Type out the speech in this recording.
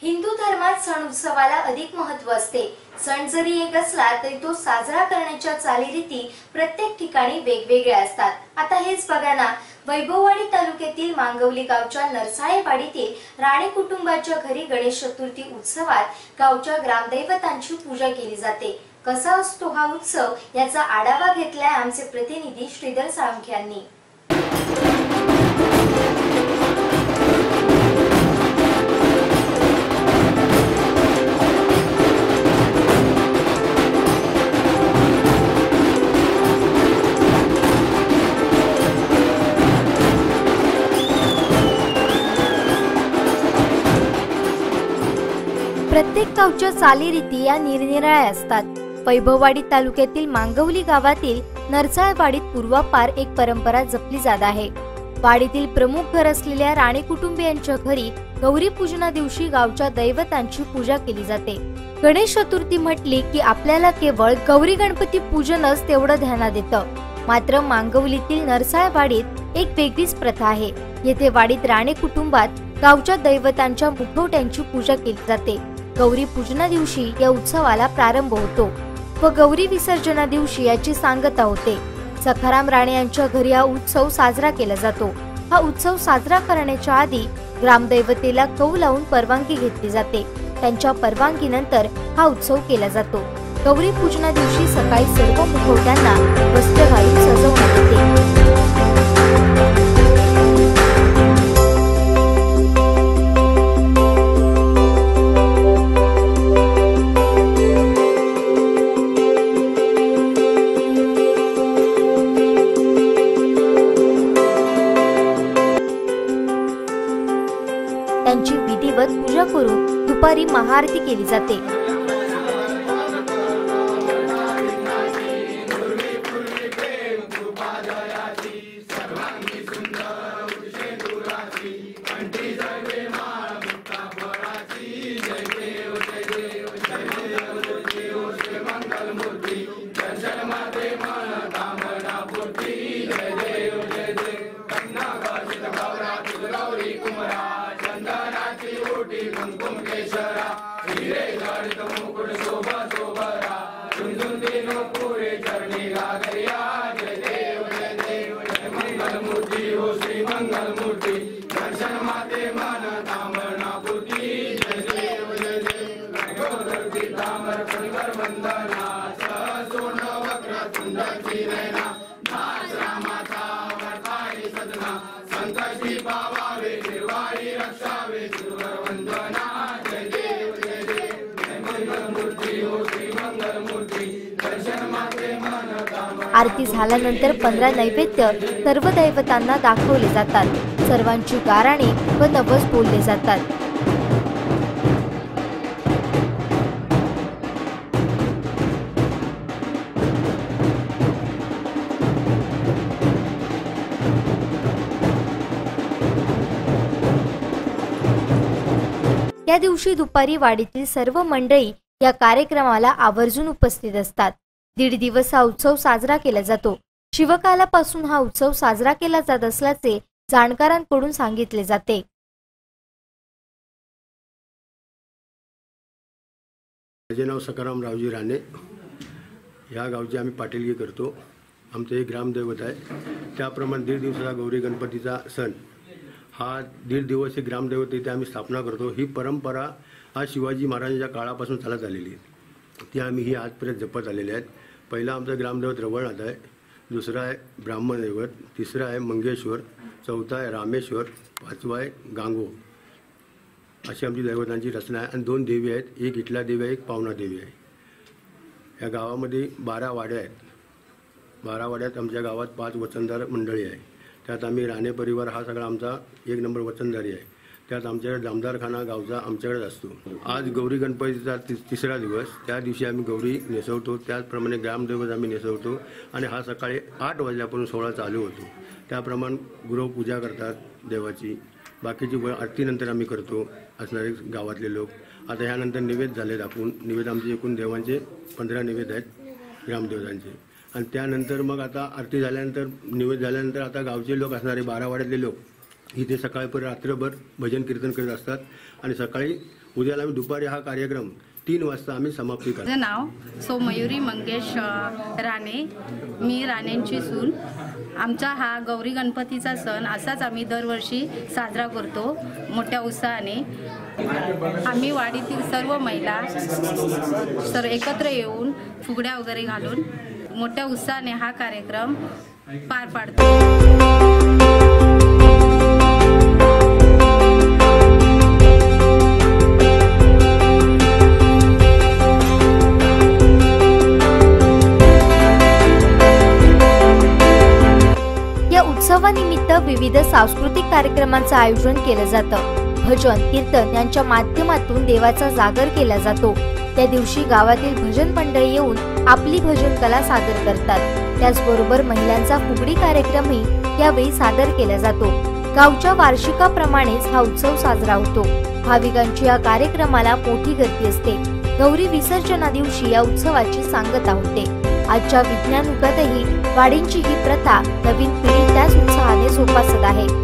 हिंदू धर्मात सण उत्सवाला अधिक महत्त्व असते। सण जरी एक असला तरी तो साजरा करण्याच्या चालीरीती प्रत्येक ठिकाणी वेगवेगळ्या असतात। आता हेच बघा ना, वैभववाडी तालुक्यातील मांगवली गावच्या नरसाळेवाडीतील राणे कुटुंबाच्या घरी गणेश चतुर्थी उत्सवात गावच्या ग्रामदैवतांची पूजा केली जाते। कसा असतो हा उत्सव याचा आढावा घेतलाय आमचे प्रतिनिधी श्रीधर साळुंखे यांनी। प्रत्येक गावच्या चालीरीती या निरनिराळ्या असतात। वैभववाडी तालुक्यातील मांगवली गावातील नरसाळेवाडीत पूर्वापार एक परंपरा जपली जात आहे। वाडीतील प्रमुख घर असलेल्या राणे कुटुंबियांच्या घरी गौरी पूजना दिवशी गावच्या दैवतांची पूजा केली जाते। गणेश चतुर्थी म्हटली की आपल्याला केवळ गौरी गणपती पूजनच तेवढं ध्यानात येतं, मात्र मांगवलीतील नरसाळेवाडीत एक वेगळीच प्रथा आहे। येथे वाडीत राणे कुटुंबात गावच्या दैवतांच्या मुखवट्यांची पूजा केली जाते। गौरी पूजना दिवशी या उत्सवाला प्रारंभ होतो व गौरी विसर्जना दिवशी याची सांगता होते। सखाराम राणे यांच्या घरी हा उत्सव साजरा केला जातो। हा उत्सव साजरा करण्याच्या आधी ग्रामदैवतेला कौ लावून परवानगी घेतली जाते। त्यांच्या परवानगीनंतर हा उत्सव केला जातो। गौरी पूजना दिवशी सकाळी सर्व मुखवट्यांना वस्त्र घालून सजवण्यात येते। त्यांची विधिवत पूजा करून दुपारी महाआरती केली जाते। आरती झाल्यानंतर 15 नैवेद्य सर्व दैवतांना दाखवले जातात। सर्वांची गाराणे व नवस बोलले जातात। या दिवशी दुपारी वाडीतील सर्व मंडळी या कार्यक्रमाला आवर्जून उपस्थित असतात। 1.5 दिवस हा उत्सव साजरा केला जातो। शिवकालापासून हा उत्सव साजरा केला जात असल्याचे जाणकारांकडून सांगितले जाते। माझे नाव सखाराम रावजी राणे। या गावची आम्ही पाटीलगी करतो। आमचे एक ग्रामदैवत आहे। त्याप्रमाणे 1.5 दिवसाचा गौरी गणपतीचा सण हा 1.5 दिवस ग्रामदैवत इथे आम्ही स्थापना करतो। ही परंपरा आज शिवाजी महाराजांच्या काळापासून चालत आलेली आहे। ती आम्ही ही आजपर्यंत जपत आलेली आहेत। पहिला आमचा ग्रामदैवत रवळनाथ आहे, दुसरा आहे ब्राह्मण दैवत, तिसरा आहे मंगेश्वर, चौथा आहे रामेश्वर, पाचवा आहे गांगो। अशी आमची दैवतांची रचना आहे। आणि 2 देवी आहेत, एक इटला देवी आहे, एक पावना देवी आहे। या गावामध्ये 12 वाड्या आहेत। 12 वाड्यात आमच्या गावात 5 वचनदार मंडळी आहे। त्यात आम्ही राणे परिवार हा सगळा आमचा 1 नंबर वचनदारी आहे। त्यात आमच्याकडे जामदारखाना गावचा आमच्याकडे असतो। आज गौरी गणपतीचा 3रा दिवस, त्या दिवशी आम्ही गौरी नेसवतो। त्याचप्रमाणे ग्रामदैवत आम्ही नेसवतो आणि हा सकाळी 8 वाजल्यापासून सोहळा चालू होतो। त्याप्रमाणे गुरव पूजा करतात देवाची। बाकीची आरतीनंतर आम्ही करतो असणारे गावातले लोक। आता ह्यानंतर निवेद झाले दाखवून। निवेद आमचे एकूण देवांचे 15 निवेद आहेत ग्रामदेवतांचे। आणि त्यानंतर मग आता आरती झाल्यानंतर निवेद झाल्यानंतर आता गावचे लोक असणारे 12 वाड्यातले लोक इथे सकाळपर्यंत रात्रभर भजन कीर्तन करत असतात आणि सकाळी उद्याला आम्ही दुपारी हा कार्यक्रम 3 वाजता आम्ही समाप्ती करतो. माझं नाव सौ मयुरी मंगेश राणे, मी राणेंची सून. आमचा हा गौरी गणपतीचा सण असाच आम्ही दरवर्षी साजरा करतो मोठ्या उत्साहाने. आम्ही वाडीतील सर्व महिला एकत्र येऊन फुगड्या वगैरे घालून मोठ्या उत्साहाने हा कार्यक्रम पार पाडतो. या उत्सवानिमित्त विविध सांस्कृतिक कार्यक्रमांचं आयोजन केलं जातं. भजन कीर्तन यांच्या माध्यमातून देवाचा जागर केला जातो. त्या दिवशी गावातील भजन मंडळी येऊन आपली भजन कला सादर करतात. त्याचबरोबर महिलांचा फुगडी कार्यक्रमही यावेळी सादर केला जातो. गावच्या वार्षिकाप्रमाणेच हा उत्सव साजरा होतो. भाविकांची या कार्यक्रमाला मोठी गर्दी असते. गौरी विसर्जना दिवशी या उत्सवाची सांगता होते. आजच्या विज्ञान युगातही वाडींची ही प्रथा नवीन पिढी त्याच उत्साहाने जोपासत आहे.